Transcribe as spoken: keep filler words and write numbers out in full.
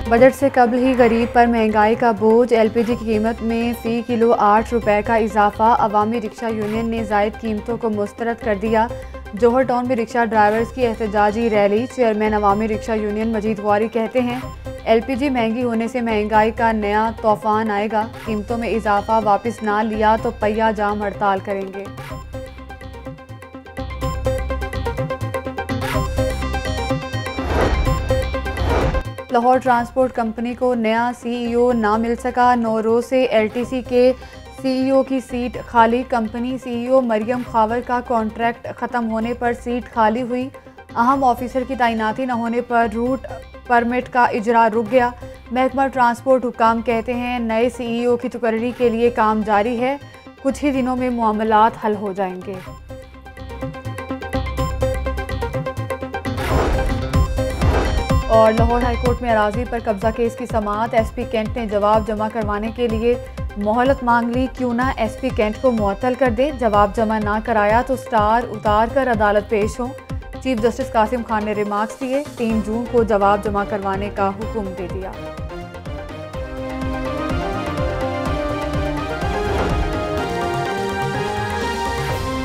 Budget से कबल ही गरीब पर महंगाई का बोझ, एलपीजी की कीमत में फ़ी किलो आठ रुपए का इजाफा। अवामी रिक्शा यूनियन ने जायद कीमतों को मुस्तरद कर दिया। जौहर टाउन में रिक्शा ड्राइवर्स की एहतजाजी रैली। चेयरमैन अवामी रिक्शा यूनियन मजीद वारी कहते हैं, एलपीजी महंगी होने से महंगाई का नया तूफान आएगा। कीमतों में इजाफा वापस ना लिया तो पहिया जाम हड़ताल करेंगे। लाहौर ट्रांसपोर्ट कंपनी को नया सीईओ ना मिल सका। नौ रोज से एलटीसी के सीईओ की सीट खाली। कंपनी सीईओ मरियम खावर का कॉन्ट्रैक्ट ख़त्म होने पर सीट खाली हुई। अहम ऑफिसर की तैनाती न होने पर रूट परमिट का इजरा रुक गया। महकमा ट्रांसपोर्ट हुकाम कहते हैं, नए सीईओ की तकर्री के लिए काम जारी है। कुछ ही दिनों में मामलात हल हो जाएंगे। और लाहौर हाईकोर्ट में अराजी पर कब्जा केस की समाअत। एसपी कैंट ने जवाब जमा करवाने के लिए मोहलत मांग ली। क्यों ना एसपी कैंट को मुअत्तल कर दे। जवाब जमा ना कराया तो स्टार उतार कर अदालत पेश हो। चीफ जस्टिस कासिम खान ने रिमार्क्स दिए। तीन जून को जवाब जमा करवाने का हुक्म दे दिया।